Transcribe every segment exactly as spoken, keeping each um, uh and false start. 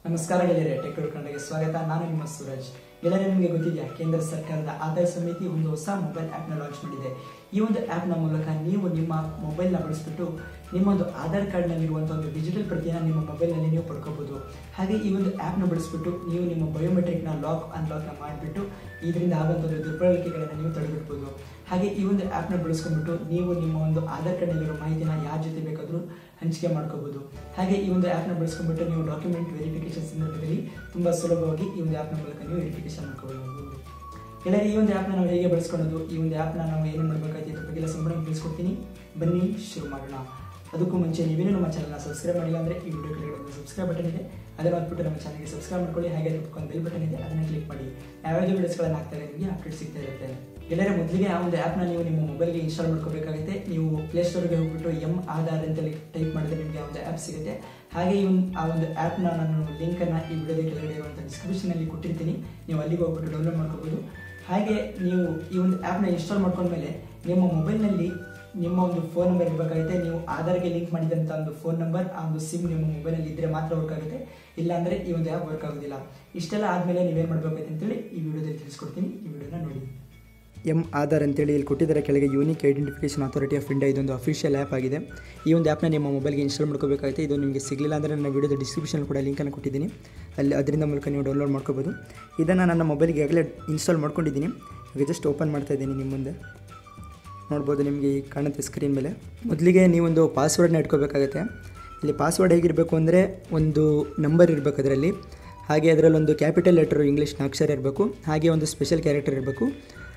ನಮಸ್ಕಾರ ಗೆಳೆಯರೆ, ಟೆಕ್ ಕನ್ನಡಕ್ಕೆ ಸ್ವಾಗತ. ನಾನು ನಿಮ್ಮ ಸೂರಜ್. ಗೆಳೆಯರೆ, ನಿಮಗೆ ಗೊತ್ತಿದೆಯಾ, ಕೇಂದ್ರ ಸರ್ಕಾರದ ಆಧಾರ್ ಸಮಿತಿ ಒಂದು ಹೊಸ ಮೊಬೈಲ್ ಆ್ಯಪ್ನ ಲಾಂಚ್ ಮಾಡಿದೆ. ಈ ಒಂದು ಆ್ಯಪ್ನ ಮೂಲಕ ನೀವು ನಿಮ್ಮ ಮೊಬೈಲ್ನ ಬಳಸಿಬಿಟ್ಟು ನಿಮ್ಮ ಒಂದು ಆಧಾರ್ ಕಾರ್ಡ್ನಲ್ಲಿರುವಂಥ ಒಂದು ಡಿಜಿಟಲ್ ಪ್ರತಿಯನ್ನು ನಿಮ್ಮ ಮೊಬೈಲ್ನಲ್ಲಿ ನೀವು ಪಡ್ಕೋಬೋದು. ಹಾಗೆ ಈ ಒಂದು ಆ್ಯಪ್ನ ಬಳಸಿಬಿಟ್ಟು ನೀವು ನಿಮ್ಮ ಬಯೋಮೆಟ್ರಿಕ್ನ ಲಾಕ್ ಅನ್ಲಾಕ್ನ ಮಾಡಿಬಿಟ್ಟು ಇದರಿಂದ ಆಗುವಂಥ ಒಂದು ದುರ್ಬಳಕೆಗಳನ್ನು ನೀವು ತಡೆಗಟ್ಬೋದು. ಹಾಗೆ ಈ ಒಂದು ಆ್ಯಪ್ನ ಬಳಸ್ಕೊಂಡ್ಬಿಟ್ಟು ನೀವು ನಿಮ್ಮ ಒಂದು ಆಧಾರ್ ಕಾರ್ಡ್ನಲ್ಲಿರೋ ಮಾಹಿತಿನ ಯಾರ ಜೊತೆ ಬೇಕಾದರೂ ಹಂಚಿಕೆ ಮಾಡ್ಕೋಬೋದು. ಹಾಗೆ ಈ ಒಂದು ಆ್ಯಪ್ನ ಬಳಸ್ಕೊಂಡ್ಬಿಟ್ಟು ನೀವು ಡಾಕ್ಯುಮೆಂಟ್ ವೆರಿಫಿಕೇಶನ್ ಸಂದರ್ಭದಲ್ಲಿ ತುಂಬ ಸುಲಭವಾಗಿ ಈ ಒಂದು ಆ್ಯಪ್ನ ಮೂಲಕ ನೀವು ವೆರಿಫಿಕೇಶನ್ ಮಾಡ್ಕೋಬೋದು. ಗೆಳೆಯರೆ, ಈ ಒಂದು ಆ್ಯಪ್ನ ನಾವು ಹೇಗೆ ಬಳಸ್ಕೊಳ್ಳೋದು, ಈ ಒಂದು ಆ್ಯಪ್ನ ನಾವು ಏನು ಮಾಡಬೇಕಾಯ್ತು ಇದ್ರ ಬಗ್ಗೆ ಎಲ್ಲ ಸಂಪೂರ್ಣ ತಿಳಿಸ್ಕೊಡ್ತೀನಿ. ಬನ್ನಿ ಶುರು ಮಾಡೋಣ. ಅದಕ್ಕೂ ಮುಂಚೆ ನೀವೇನು ನಮ್ಮ ಚಾನಲ್ನ ಸಬ್ಸ್ಕ್ರೈಬ್ ಮಾಡಿಲ್ಲ ಅಂದರೆ ಈ ವಿಡಿಯೋ ಕೆಳಗಡೆ ಒಂದು ಸಬ್ಸ್ಕ್ರೈಬ್ ಬಟನ್ ಇದೆ, ಅದನ್ನು ಹೊತ್ಬಿಟ್ಟು ನಮ್ಮ ಚಾನಲ್ಗೆ ಸಬ್ಸ್ಕ್ರೈಬ್ ಮಾಡ್ಕೊಳ್ಳಿ. ಹಾಗೆ ಅದಕ್ಕೊಂದು ಬೆಲ್ ಬಟನ್ ಇದೆ, ಅದನ್ನು ಕ್ಲಿಕ್ ಮಾಡಿ. ಯಾವ್ಯಾವ ವಿಡಿಯೋಸ್ಗಳನ್ನು ಹಾಕ್ತಾರೆ ನಿಮಗೆ ಅಪ್ಡೇಟ್ ಸಿಗ್ತಾ ಇರುತ್ತೆ. ಗೆಳೆಯರೆ, ಮೊದಲಿಗೆ ಆ ಒಂದು ಆ್ಯಪ್ನ ನೀವು ನಿಮ್ಮ ಮೊಬೈಲ್ಗೆ ಇನ್ಸ್ಟಾಲ್ ಮಾಡ್ಕೋಬೇಕಾಗುತ್ತೆ. ನೀವು ಪ್ಲೇಸ್ಟೋರ್ಗೆ ಹೋಗ್ಬಿಟ್ಟು ಎಮ್ ಆಧಾರ್ ಅಂತೇಳಿ ಟೈಪ್ ಮಾಡಿದ್ರೆ ನಿಮಗೆ ಆ ಒಂದು ಆ್ಯಪ್ ಸಿಗುತ್ತೆ. ಹಾಗೆ ಈ ಒಂದು ಆ ಒಂದು ಆ್ಯಪ್ನ ನಾನು ಲಿಂಕನ್ನು ಈ ವಿಡಿಯೋದ ಕೆಳಗಡೆ ಇರುವಂಥ ಡಿಸ್ಕ್ರಿಪ್ಷನಲ್ಲಿ ಕೊಟ್ಟಿರ್ತೀನಿ, ನೀವು ಅಲ್ಲಿಗೆ ಹೋಗ್ಬಿಟ್ಟು ಡೌನ್ಲೋಡ್ ಮಾಡ್ಕೋಬೋದು. ಹಾಗೆ ನೀವು ಈ ಒಂದು ಆ್ಯಪ್ನ ಇನ್ಸ್ಟಾಲ್ ಮಾಡ್ಕೊಂಡ್ಮೇಲೆ ನಿಮ್ಮ ಮೊಬೈಲ್ನಲ್ಲಿ ನಿಮ್ಮ ಒಂದು ಫೋನ್ ನಂಬರ್ ಇರಬೇಕಾಗುತ್ತೆ. ನೀವು ಆಧಾರ್ಗೆ ಲಿಂಕ್ ಮಾಡಿದಂಥ ಒಂದು ಫೋನ್ ನಂಬರ್, ಆ ಒಂದು ಸಿಮ್ ನಿಮ್ಮ ಮೊಬೈಲಲ್ಲಿ ಇದ್ದರೆ ಮಾತ್ರ ವರ್ಕ್ ಆಗುತ್ತೆ, ಇಲ್ಲಾಂದರೆ ಈ ಒಂದು ಆ್ಯಪ್ ವರ್ಕ್ ಆಗೋದಿಲ್ಲ. ಇಷ್ಟೆಲ್ಲ ಆದಮೇಲೆ ನೀವೇನು ಮಾಡಬೇಕಾಗುತ್ತೆ ಅಂತೇಳಿ ಈ ವಿಡಿಯೋದಲ್ಲಿ ತಿಳಿಸ್ಕೊಡ್ತೀನಿ. ಈ ವಿಡಿಯೋನ ನೋಡಿ. ಎಮ್ ಆಧಾರ್ ಅಂತೇಳಿ ಇಲ್ಲಿ ಕೊಟ್ಟಿದ್ದಾರೆ ಕೆಳಗೆ, unique identification authority of India. ಇದೊಂದು ಅಫಿಷಿಯಲ್ ಆ್ಯಪ್ ಆಗಿದೆ. ಈ ಒಂದು ಆ್ಯಪ್ನ ನಿಮ್ಮ ಮೊಬೈಲ್ಗೆ ಇನ್ಸ್ಟಾಲ್ ಮಾಡ್ಕೋಬೇಕಾಗುತ್ತೆ. ಇದು ನಿಮಗೆ ಸಿಗಲಿಲ್ಲ ಅಂದರೆ ನನ್ನ ವಿಡಿಯೋದ ಡಿಸ್ಕ್ರಿಪ್ಷನ್ ಕೂಡ ಲಿಂಕನ್ನು ಕೊಟ್ಟಿದ್ದೀನಿ, ಅಲ್ಲಿ ಅದರಿಂದ ಮೂಲಕ ನೀವು ಡೌನ್ಲೋಡ್ ಮಾಡ್ಕೋಬೋದು. ಇದನ್ನು ನನ್ನ ಮೊಬೈಲ್ಗೆ ಆಗಲೇ ಇನ್ಸ್ಟಾಲ್ ಮಾಡ್ಕೊಂಡಿದ್ದೀನಿ. ಈಗ ಜಸ್ಟ್ ಓಪನ್ ಮಾಡ್ತಾ ಇದ್ದೀನಿ ನಿಮ್ಮ ಮುಂದೆ. ನೋಡ್ಬೋದು, ನಿಮಗೆ ಈ ಕಾಣುತ್ತೆ ಸ್ಕ್ರೀನ್ ಮೇಲೆ. ಮೊದಲಿಗೆ ನೀವೊಂದು ಪಾಸ್ವರ್ಡ್ನ ಇಟ್ಕೋಬೇಕಾಗುತ್ತೆ. ಇಲ್ಲಿ ಪಾಸ್ವರ್ಡ್ ಹೇಗಿರಬೇಕು ಅಂದರೆ ಒಂದು ನಂಬರ್ ಇರಬೇಕು ಅದರಲ್ಲಿ, ಹಾಗೆ ಅದರಲ್ಲೊಂದು ಕ್ಯಾಪಿಟಲ್ ಲೆಟರು ಇಂಗ್ಲೀಷ್ನ ಅಕ್ಷರ ಇರಬೇಕು, ಹಾಗೆ ಒಂದು ಸ್ಪೆಷಲ್ ಕ್ಯಾರೆಕ್ಟರ್ ಇರಬೇಕು.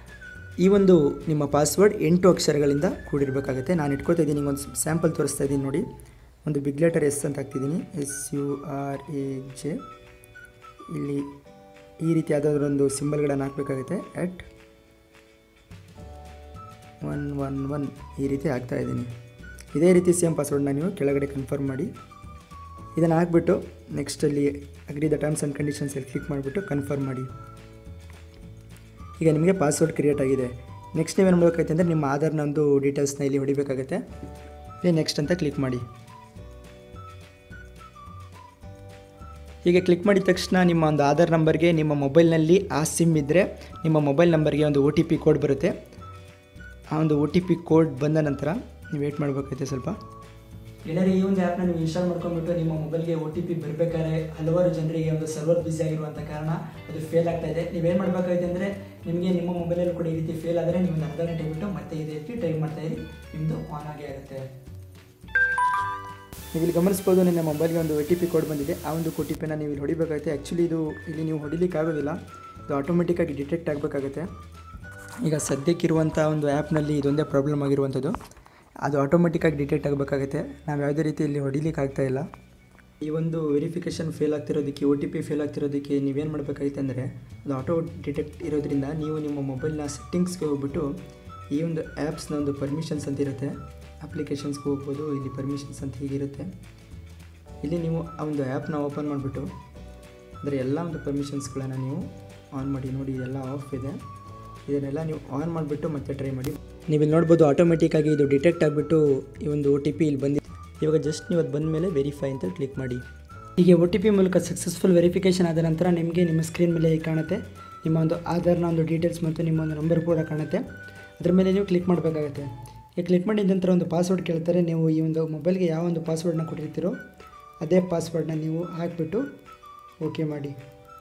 ಈ ಒಂದು ನಿಮ್ಮ ಪಾಸ್ವರ್ಡ್ ಎಂಟು ಅಕ್ಷರಗಳಿಂದ ಕೂಡಿರಬೇಕಾಗುತ್ತೆ. ನಾನು ಇಟ್ಕೊತಾ ಇದ್ದೀನಿ, ಒಂದು ಸ್ಯಾಂಪಲ್ ತೋರಿಸ್ತಾ ಇದ್ದೀನಿ ನೋಡಿ. ಒಂದು ಬಿಗ್ ಲೆಟರ್ ಎಸ್ ಅಂತ ಹಾಕ್ತಿದ್ದೀನಿ, S U R A J. ಇಲ್ಲಿ ಈ ರೀತಿ ಯಾವುದಾದ್ರೂ ಒಂದು ಸಿಂಬಲ್ಗಳನ್ನು ಹಾಕಬೇಕಾಗುತ್ತೆ. ಎಟ್ ಒನ್ ಒನ್ ಒನ್ ಈ ರೀತಿ ಹಾಕ್ತಾಯಿದ್ದೀನಿ. ಇದೇ ರೀತಿ ಸೇಮ್ ಪಾಸ್ವರ್ಡ್ನ ನೀವು ಕೆಳಗಡೆ ಕನ್ಫರ್ಮ್ ಮಾಡಿ. ಇದನ್ನು ಹಾಕ್ಬಿಟ್ಟು ನೆಕ್ಸ್ಟಲ್ಲಿ ಅಗ್ರಿ ದ ಟರ್ಮ್ಸ್ ಆ್ಯಂಡ್ ಕಂಡೀಷನ್ಸಲ್ಲಿ ಕ್ಲಿಕ್ ಮಾಡಿಬಿಟ್ಟು ಕನ್ಫರ್ಮ್ ಮಾಡಿ. ಈಗ ನಿಮಗೆ ಪಾಸ್ವರ್ಡ್ ಕ್ರಿಯೇಟ್ ಆಗಿದೆ. ನೆಕ್ಸ್ಟ್ ನೀವೇನು ಮಾಡಬೇಕಾಗುತ್ತೆ ಅಂದರೆ ನಿಮ್ಮ ಆಧಾರ್ನ ಒಂದು ಡೀಟೇಲ್ಸ್ನ ಇಲ್ಲಿ ಹೊಡಿಬೇಕಾಗುತ್ತೆ. ಇಲ್ಲಿ ನೆಕ್ಸ್ಟ್ ಅಂತ ಕ್ಲಿಕ್ ಮಾಡಿ. ಹೀಗೆ ಕ್ಲಿಕ್ ಮಾಡಿದ ತಕ್ಷಣ ನಿಮ್ಮ ಒಂದು ಆಧಾರ್ ನಂಬರ್ಗೆ ನಿಮ್ಮ ಮೊಬೈಲ್ನಲ್ಲಿ ಆ ಸಿಮ್ ಇದ್ದರೆ ನಿಮ್ಮ ಮೊಬೈಲ್ ನಂಬರ್ಗೆ ಒಂದು ಒ ಟಿ ಪಿ ಕೋಡ್ ಬರುತ್ತೆ. ಆ ಒಂದು ಒ ಟಿ ಪಿ ಕೋಡ್ ಬಂದ ನಂತರ ನೀವು ವೇಟ್ ಮಾಡಬೇಕಾಗುತ್ತೆ ಸ್ವಲ್ಪ. ಗೆಳೆಯರೆ, ಈ ಒಂದು ಆ್ಯಪ್ನ ನೀವು ಇನ್ಸ್ಟಾಲ್ ಮಾಡ್ಕೊಂಡ್ಬಿಟ್ಟು ನಿಮ್ಮ ಮೊಬೈಲ್ಗೆ ಒ ಟಿ ಪಿ ಬರಬೇಕಾದ್ರೆ ಹಲವಾರು ಜನರಿಗೆ ಒಂದು ಸರ್ವರ್ ಬಿಸಿ ಆಗಿರುವಂಥ ಕಾರಣ ಅದು ಫೇಲ್ ಆಗ್ತಾ ಇದೆ. ನೀವೇನು ಮಾಡಬೇಕಾಗುತ್ತೆ ಅಂದರೆ ನಿಮಗೆ ನಿಮ್ಮ ಮೊಬೈಲಲ್ಲಿ ಕೂಡ ಈ ರೀತಿ ಫೇಲ್ ಆದರೆ ನೀವು ಒಂದು ಅರ್ಧ ಗಂಟೆ ಬಿಟ್ಟು ಮತ್ತೆ ಇದೇ ರೀತಿ ಟ್ರೈ ಮಾಡ್ತಾ ಇರಿ, ನಿಮ್ಮದು ಆನ್ ಆಗೇ ಆಗುತ್ತೆ. ನೀವು ಇಲ್ಲಿ ಗಮನಿಸ್ಬೋದು, ನಿಮ್ಮ ಮೊಬೈಲ್ಗೆ ಒಂದು ಒ ಟಿ ಪಿ ಕೋಡ್ ಬಂದಿದೆ. ಆ ಒಂದು ಒ ಟಿ ಪಿನ ನೀವು ಇಲ್ಲಿ ಹೊಡಿಬೇಕಾಗುತ್ತೆ. ಆ್ಯಕ್ಚುಲಿ ಇದು ಇಲ್ಲಿ ನೀವು ಹೊಡಿಲಿಕ್ಕೆ ಆಗೋದಿಲ್ಲ, ಇದು ಆಟೋಮೆಟಿಕ್ಕಾಗಿ ಡಿಟೆಕ್ಟ್ ಆಗಬೇಕಾಗುತ್ತೆ. ಈಗ ಸದ್ಯಕ್ಕಿರುವಂಥ ಒಂದು ಆ್ಯಪ್ನಲ್ಲಿ ಇದೊಂದೇ ಪ್ರಾಬ್ಲಮ್ ಆಗಿರುವಂಥದ್ದು, ಅದು ಆಟೋಮೆಟಿಕ್ಕಾಗಿ ಡಿಟೆಕ್ಟ್ ಆಗಬೇಕಾಗುತ್ತೆ. ನಾವು ಯಾವುದೇ ರೀತಿ ಇಲ್ಲಿ ಹೊಡಿಲಿಕ್ಕೆ ಆಗ್ತಾಯಿಲ್ಲ. ಈ ಒಂದು ವೆರಿಫಿಕೇಷನ್ ಫೇಲ್ ಆಗ್ತಿರೋದಕ್ಕೆ, ಒ ಟಿ ಪಿ ಫೇಲ್ ಆಗ್ತಿರೋದಕ್ಕೆ ನೀವೇನು ಮಾಡಬೇಕಾಗುತ್ತೆ ಅಂದರೆ, ಅದು ಆಟೋ ಡಿಟೆಕ್ಟ್ ಇರೋದ್ರಿಂದ ನೀವು ನಿಮ್ಮ ಮೊಬೈಲ್ನ ಸೆಟ್ಟಿಂಗ್ಸ್ಗೆ ಹೋಗ್ಬಿಟ್ಟು ಈ ಒಂದು ಆ್ಯಪ್ಸ್ನ ಒಂದು ಪರ್ಮಿಷನ್ಸ್ ಅಂತ ಇರುತ್ತೆ, ಅಪ್ಲಿಕೇಶನ್ಸ್ಗೆ ಹೋಗ್ಬೋದು. ಇಲ್ಲಿ ಪರ್ಮಿಷನ್ಸ್ ಅಂತ ಹೀಗಿರುತ್ತೆ. ಇಲ್ಲಿ ನೀವು ಆ ಒಂದು ಆ್ಯಪ್ನ ಓಪನ್ ಮಾಡಿಬಿಟ್ಟು ಅಂದರೆ ಎಲ್ಲ ಒಂದು ಪರ್ಮಿಷನ್ಸ್ಗಳನ್ನು ನೀವು ಆನ್ ಮಾಡಿ. ನೋಡಿ, ಎಲ್ಲ ಆಫ್ ಇದೆ. ಇದನ್ನೆಲ್ಲ ನೀವು ಆನ್ ಮಾಡಿಬಿಟ್ಟು ಮತ್ತೆ ಟ್ರೈ ಮಾಡಿ. ನೀವು ಇಲ್ಲಿ ನೋಡ್ಬೋದು, ಆಟೋಮೆಟಿಕ್ಕಾಗಿ ಇದು ಡಿಟೆಕ್ಟ್ ಆಗಿಬಿಟ್ಟು ಈ ಒಂದು ಒ ಟಿ ಪಿ ಇಲ್ಲಿ ಬಂದಿದೆ. ಇವಾಗ ಜಸ್ಟ್ ನೀವು ಅದು ಬಂದ ಮೇಲೆ ವೆರಿಫೈ ಅಂತ ಕ್ಲಿಕ್ ಮಾಡಿ. ಹೀಗೆ ಒ ಟಿ ಪಿ ಮೂಲಕ ಸಕ್ಸಸ್ಫುಲ್ ವೆರಿಫಿಕೇಷನ್ ಆದ ನಂತರ ನಿಮಗೆ ನಿಮ್ಮ ಸ್ಕ್ರೀನ್ ಮೇಲೆ ಕಾಣುತ್ತೆ ನಿಮ್ಮ ಒಂದು ಆಧಾರ್ನ ಒಂದು ಡೀಟೇಲ್ಸ್ ಮತ್ತು ನಿಮ್ಮ ಒಂದು ನಂಬರ್ ಕೂಡ ಕಾಣುತ್ತೆ. ಅದ್ರ ಮೇಲೆ ನೀವು ಕ್ಲಿಕ್ ಮಾಡಬೇಕಾಗುತ್ತೆ. ಈ ಕ್ಲಿಕ್ ಮಾಡಿದ ನಂತರ ಒಂದು ಪಾಸ್ವರ್ಡ್ ಕೇಳ್ತಾರೆ. ನೀವು ಈ ಒಂದು ಮೊಬೈಲ್ಗೆ ಯಾವ ಒಂದು ಪಾಸ್ವರ್ಡ್ನ ಕೊಟ್ಟಿರ್ತೀರೋ ಅದೇ ಪಾಸ್ವರ್ಡ್ನ ನೀವು ಹಾಕಿಬಿಟ್ಟು ಓಕೆ ಮಾಡಿ.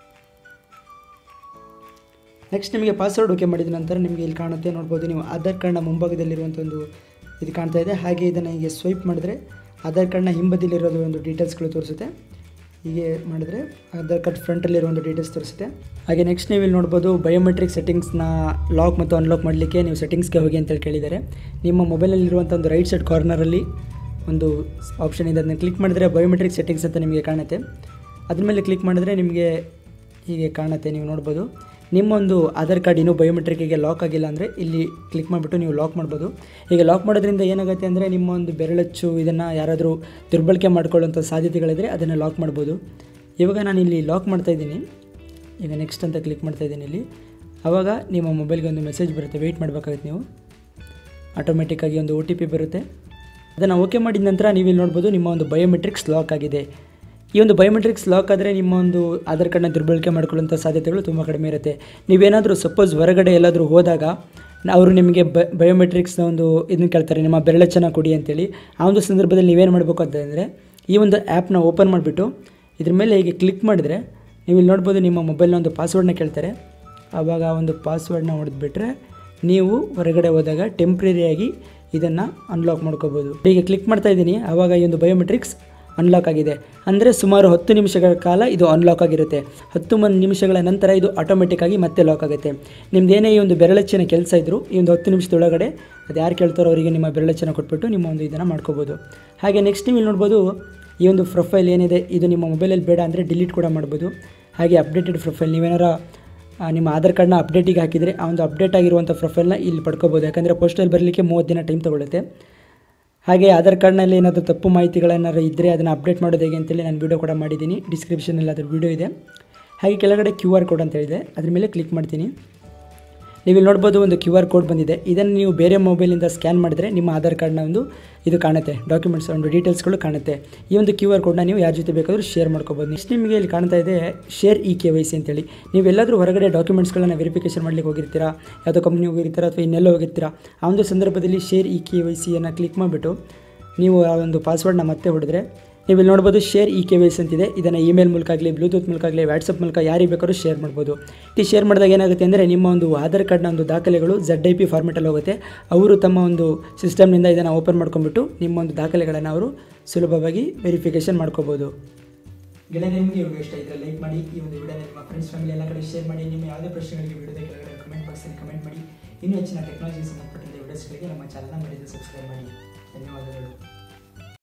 ನೆಕ್ಸ್ಟ್ ನಿಮಗೆ ಪಾಸ್ವರ್ಡ್ ಓಕೆ ಮಾಡಿದ ನಂತರ ನಿಮಗೆ ಇಲ್ಲಿ ಕಾಣುತ್ತೆ, ನೋಡ್ಬೋದು, ನೀವು ಆಧಾರ್ ಕಾರ್ಡ್ನ ಮುಂಭಾಗದಲ್ಲಿರುವಂಥ ಒಂದು ಇದು ಕಾಣ್ತಾ ಇದೆ. ಹಾಗೆ ಇದನ್ನು ಹೀಗೆ ಸ್ವೈಪ್ ಮಾಡಿದ್ರೆ ಆಧಾರ್ ಕಾರ್ಡ್ನ ಹಿಂಬದಿಲಿರೋದು ಒಂದು ಡೀಟೇಲ್ಸ್ಗಳು ತೋರಿಸುತ್ತೆ. ಹೀಗೆ ಮಾಡಿದ್ರೆ ಆಧಾರ್ ಕಾರ್ಡ್ ಫ್ರಂಟಲ್ಲಿರೋ ಒಂದು ಡೀಟೇಲ್ಸ್ ತೋರಿಸುತ್ತೆ. ಹಾಗೆ ನೆಕ್ಸ್ಟ್ ನೀವು ಇಲ್ಲಿ ನೋಡ್ಬೋದು, ಬಯೋಮೆಟ್ರಿಕ್ ಸೆಟ್ಟಿಂಗ್ಸ್ನ ಲಾಕ್ ಮತ್ತು ಅನ್ಲಾಕ್ ಮಾಡಲಿಕ್ಕೆ ನೀವು ಸೆಟ್ಟಿಂಗ್ಸ್ಗೆ ಹೋಗಿ ಅಂತೇಳಿ ಕೇಳಿದ್ದಾರೆ. ನಿಮ್ಮ ಮೊಬೈಲಲ್ಲಿರುವಂಥ ಒಂದು ರೈಟ್ ಸೈಡ್ ಕಾರ್ನರಲ್ಲಿ ಒಂದು ಆಪ್ಷನ್ ಇದೆ, ಅದನ್ನ ಕ್ಲಿಕ್ ಮಾಡಿದ್ರೆ ಬಯೋಮೆಟ್ರಿಕ್ ಸೆಟ್ಟಿಂಗ್ಸ್ ಅಂತ ನಿಮಗೆ ಕಾಣುತ್ತೆ. ಅದ್ರ ಮೇಲೆ ಕ್ಲಿಕ್ ಮಾಡಿದ್ರೆ ನಿಮಗೆ ಹೀಗೆ ಕಾಣುತ್ತೆ. ನೀವು ನೋಡ್ಬೋದು, ನಿಮ್ಮೊಂದು ಆಧಾರ್ ಕಾರ್ಡ್ ಇನ್ನೂ ಬಯೋಮೆಟ್ರಿಕ್ಕಿಗೆ ಲಾಕ್ ಆಗಿಲ್ಲ ಅಂದರೆ ಇಲ್ಲಿ ಕ್ಲಿಕ್ ಮಾಡಿಬಿಟ್ಟು ನೀವು ಲಾಕ್ ಮಾಡ್ಬೋದು. ಈಗ ಲಾಕ್ ಮಾಡೋದ್ರಿಂದ ಏನಾಗುತ್ತೆ ಅಂದರೆ ನಿಮ್ಮ ಒಂದು ಬೆರಳಚ್ಚು ಇದನ್ನು ಯಾರಾದರೂ ದುರ್ಬಳಕೆ ಮಾಡ್ಕೊಳ್ಳೋಂಥ ಸಾಧ್ಯತೆಗಳಿದ್ರೆ ಅದನ್ನು ಲಾಕ್ ಮಾಡ್ಬೋದು. ಇವಾಗ ನಾನು ಇಲ್ಲಿ ಲಾಕ್ ಮಾಡ್ತಾಯಿದ್ದೀನಿ. ಈಗ ನೆಕ್ಸ್ಟ್ ಅಂತ ಕ್ಲಿಕ್ ಮಾಡ್ತಾಯಿದ್ದೀನಿ. ಇಲ್ಲಿ ಆವಾಗ ನಿಮ್ಮ ಮೊಬೈಲ್ಗೆ ಒಂದು ಮೆಸೇಜ್ ಬರುತ್ತೆ, ವೆಯ್ಟ್ ಮಾಡಬೇಕಾಗುತ್ತೆ ನೀವು. ಆಟೋಮೆಟಿಕ್ಕಾಗಿ ಒಂದು ಒ ಟಿ ಪಿ ಬರುತ್ತೆ. ಅದನ್ನು ಓಕೆ ಮಾಡಿದ ನಂತರ ನೀವು ಇಲ್ಲಿ ನೋಡ್ಬೋದು, ನಿಮ್ಮ ಒಂದು ಬಯೋಮೆಟ್ರಿಕ್ಸ್ ಲಾಕ್ ಆಗಿದೆ. ಈ ಒಂದು ಬಯೋಮೆಟ್ರಿಕ್ಸ್ ಲಾಕ್ ಆದರೆ ನಿಮ್ಮ ಒಂದು ಆಧಾರ್ ಕಾರ್ಡ್ನ ದುರ್ಬಳಕೆ ಮಾಡಿಕೊಳ್ಳುವಂಥ ಸಾಧ್ಯತೆಗಳು ತುಂಬ ಕಡಿಮೆ ಇರುತ್ತೆ. ನೀವೇನಾದರೂ ಸಪೋಸ್ ಹೊರಗಡೆ ಎಲ್ಲಾದರೂ ಹೋದಾಗ ಅವರು ನಿಮಗೆ ಬ ಬಯೋಮೆಟ್ರಿಕ್ಸ್ನ ಒಂದು ಇದನ್ನು ಕೇಳ್ತಾರೆ, ನಿಮ್ಮ ಬೆರಳಚ್ಚನ್ನು ಕೊಡಿ ಅಂತೇಳಿ. ಆ ಒಂದು ಸಂದರ್ಭದಲ್ಲಿ ನೀವೇನು ಮಾಡಬೇಕು ಅಂತಂದರೆ ಈ ಒಂದು ಆ್ಯಪ್ನ ಓಪನ್ ಮಾಡಿಬಿಟ್ಟು ಇದ್ರ ಮೇಲೆ ಹೀಗೆ ಕ್ಲಿಕ್ ಮಾಡಿದರೆ ನೀವು ಇಲ್ಲಿ ನೋಡ್ಬೋದು ನಿಮ್ಮ ಮೊಬೈಲ್ನ ಒಂದು ಪಾಸ್ವರ್ಡ್ನ ಕೇಳ್ತಾರೆ. ಆವಾಗ ಒಂದು ಪಾಸ್ವರ್ಡ್ನ ಹೊಡೆದ್ಬಿಟ್ರೆ ನೀವು ಹೊರಗಡೆ ಹೋದಾಗ ಟೆಂಪ್ರರಿಯಾಗಿ ಇದನ್ನು ಅನ್ಲಾಕ್ ಮಾಡ್ಕೋಬೋದು. ಹೀಗೆ ಕ್ಲಿಕ್ ಮಾಡ್ತಾ ಇದ್ದೀನಿ, ಆವಾಗ ಈ ಒಂದು ಬಯೋಮೆಟ್ರಿಕ್ಸ್ ಅನ್ಲಾಕ್ ಆಗಿದೆ. ಅಂದರೆ ಸುಮಾರು ಹತ್ತು ನಿಮಿಷಗಳ ಕಾಲ ಇದು ಅನ್ಲಾಕ್ ಆಗಿರುತ್ತೆ. ಹತ್ತು ಮಂದಿ ನಿಮಿಷಗಳ ನಂತರ ಇದು ಆಟೋಮೆಟಿಕ್ಕಾಗಿ ಮತ್ತೆ ಲಾಕ್ ಆಗುತ್ತೆ. ನಿಮ್ಮದೇನೇ ಈ ಒಂದು ಬೆರಳಚ್ಚಿನ ಕೆಲಸ ಇದ್ದರೂ ಈ ಒಂದು ಹತ್ತು ನಿಮಿಷದೊಳಗಡೆ ಅದು ಯಾರು ಕೇಳ್ತಾರೋ ಅವರಿಗೆ ನಿಮ್ಮ ಬೆರಳಚ್ಚನ್ನು ಕೊಟ್ಬಿಟ್ಟು ನಿಮ್ಮ ಒಂದು ಇದನ್ನು ಮಾಡ್ಕೋಬೋದು. ಹಾಗೆ ನೆಕ್ಸ್ಟ್ ನೀವು ಇಲ್ಲಿ ನೋಡ್ಬೋದು ಈ ಒಂದು ಪ್ರೊಫೈಲ್ ಏನಿದೆ ಇದು ನಿಮ್ಮ ಮೊಬೈಲಲ್ಲಿ ಬೇಡ ಅಂದರೆ ಡಿಲೀಟ್ ಕೂಡ ಮಾಡ್ಬೋದು. ಹಾಗೆ ಅಪ್ಡೇಟೆಡ್ ಪ್ರೊಫೈಲ್ ನೀವೇನಾರ ನಿಮ್ಮ ಆಧಾರ್ ಕಾರ್ಡ್ನ ಅಪ್ಡೇಟಿಗೆ ಹಾಕಿದರೆ ಆ ಒಂದು ಅಪ್ಡೇಟ್ ಆಗಿರುವಂಥ ಪ್ರೊಫೈಲ್ನ ಇಲ್ಲಿ ಪಡ್ಕೋಬೋದು. ಯಾಕಂದರೆ ಪೋಸ್ಟಲ್ಲಿ ಬರಲಿಕ್ಕೆ ಮೂವತ್ತು ದಿನ ಟೈಮ್ ತೊಗೊಳುತ್ತೆ. ಹಾಗೆ ಆಧಾರ್ ಕಾರ್ಡ್ನಲ್ಲಿ ಏನಾದರೂ ತಪ್ಪು ಮಾಹಿತಿಗಳೇನಾದ್ರು ಇದ್ದರೆ ಅದನ್ನು ಅಪ್ಡೇಟ್ ಮಾಡೋದು ಹೇಗೆ ಅಂತೇಳಿ ನಾನು ವೀಡಿಯೋ ಕೂಡ ಮಾಡಿದ್ದೀನಿ, ಡಿಸ್ಕ್ರಿಪ್ಷನಲ್ಲಿ ಅದ್ರ ವೀಡಿಯೋ ಇದೆ. ಹಾಗೆ ಕೆಳಗಡೆ ಕ್ಯೂ ಆರ್ ಕೋಡ್ ಅಂತ ಹೇಳಿದೆ, ಅದ್ರ ಮೇಲೆ ಕ್ಲಿಕ್ ಮಾಡ್ತೀನಿ. ನೀವು ಇಲ್ಲಿ ನೋಡ್ಬೋದು ಒಂದು ಕ್ಯೂ ಆರ್ ಕೋಡ್ ಬಂದಿದೆ. ಇದನ್ನು ನೀವು ಬೇರೆ ಮೊಬೈಲಿಂದ ಸ್ಕ್ಯಾನ್ ಮಾಡಿದ್ರೆ ನಿಮ್ಮ ಆಧಾರ್ ಕಾರ್ಡ್ನ ಒಂದು ಇದು ಕಾಣುತ್ತೆ, ಡಾಕ್ಯುಮೆಂಟ್ಸ್ ಒಂದು ಡೀಟೇಲ್ಸ್ಗಳು ಕಾಣುತ್ತೆ. ಈ ಒಂದು ಕ್ಯೂ ಆರ್ ಕೋಡ್ನ ನೀವು ಯಾರ ಜೊತೆ ಬೇಕಾದರೂ ಶೇರ್ ಮಾಡ್ಕೋಬೋದು. ನೆಕ್ಸ್ಟ್ ನಿಮಗೆ ಇಲ್ಲಿ ಕಾಣ್ತಾ ಇದೆ share e K Y C ಅಂತೇಳಿ. ನೀವೆಲ್ಲಾದರೂ ಹೊರಗಡೆ ಡಾಕ್ಯುಮೆಂಟ್ಸ್ಗಳನ್ನು ವೆರಿಫಿಕೇಷನ್ ಮಾಡಲಿಕ್ಕೆ ಹೋಗಿರ್ತೀರಾ, ಯಾವುದೋ ಕಂಪ್ನಿಗೆ ಹೋಗಿರ್ತೀರಾ ಅಥವಾ ಇನ್ನೆಲ್ಲ ಹೋಗಿರ್ತೀರಾ, ಆ ಒಂದು ಸಂದರ್ಭದಲ್ಲಿ ಶೇರ್ ಇ ಕೆ ವೈ ಸಿಯನ್ನು ಕ್ಲಿಕ್ ಮಾಡಿಬಿಟ್ಟು ನೀವು ಆ ಒಂದು ಪಾಸ್ವರ್ಡ್ನ ಮತ್ತೆ ಹೊಡೆದ್ರೆ ನೀವು ಇಲ್ಲಿ ನೋಡ್ಬೋದು share e K Y C ಅಂತಿದೆ. ಇದನ್ನು ಇಮೇಲ್ ಮೂಲಕ ಆಗಲಿ, ಬ್ಲೂಟೂತ್ ಮೂಲಕ ಆಗಲಿ, ವಾಟ್ಸಪ್ ಮೂಲಕ ಯಾರಿಗೆ ಬೇಕಾದ್ರೂ ಶೇರ್ ಮಾಡ್ಬೋದು. ಈ ಶೇರ್ ಮಾಡಿದಾಗ ಏನಾಗುತ್ತೆ ಅಂದರೆ ನಿಮ್ಮ ಒಂದು ಆಧಾರ್ ಕಾರ್ಡ್ನ ಒಂದು ದಾಖಲೆಗಳು ಝೆಡ್ ಐ ಪಿ ಫಾರ್ಮೆಟಲ್ಲಿ ಹೋಗುತ್ತೆ. ಅವರು ತಮ್ಮ ಒಂದು ಸಿಸ್ಟಮ್ನಿಂದ ಇದನ್ನು ಓಪನ್ ಮಾಡ್ಕೊಂಡ್ಬಿಟ್ಟು ನಿಮ್ಮ ಒಂದು ದಾಖಲೆಗಳನ್ನು ಅವರು ಸುಲಭವಾಗಿ ವೆರಿಫಿಕೇಷನ್ ಮಾಡ್ಕೋಬೋದು. ಗೆಳೆಯ ನಿಮಗೆ ವಿಡಿಯೋ ಇಷ್ಟ ಇದ್ದರೆ ಲೈಕ್ ಮಾಡಿ, ಈ ಒಂದು ವಿಡಿಯೋನ ನಿಮ್ಮ ಫ್ರೆಂಡ್ಸ್ ಫ್ಯಾಮಿಲಿ ಎಲ್ಲ ಕಡೆ ಶೇರ್ ಮಾಡಿ. ನಿಮ್ಮ ಯಾವುದೇ ಪ್ರಶ್ನೆಗಳಿಗೆ ವಿಡಿಯೋದ ಕೆಳಗಡೆ ಕಮೆಂಟ್ ಬಾಕ್ಸಲ್ಲಿ ಕಮೆಂಟ್ ಮಾಡಿ. ಇನ್ನೂ ಹೆಚ್ಚಿನ ಟೆಕ್ನಾಲಜಿಗೆ ಸಂಬಂಧಪಟ್ಟಂತೆ ವಿಡಿಯೋಸ್ಗಳಿಗೆ ನಮ್ಮ ಚಾನಲ್ನ ಮರೆಯದೆ ಸಬ್ಸ್ಕ್ರೈಬ್ ಮಾಡಿ. ಧನ್ಯವಾದಗಳು.